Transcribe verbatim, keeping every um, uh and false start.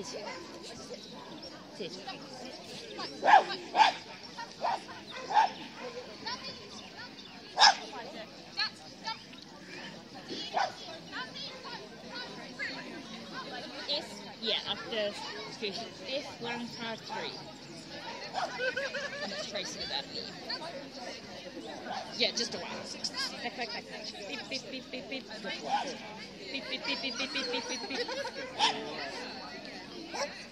Cheers. Cheers. F, yeah, after station. F one five three. And it's Tracy without me. Yeah, just a while. Back, back, back, back. Beep, beep, beep, beep, beep. Beep, beep, beep, beep, beep, beep, beep, beep, beep.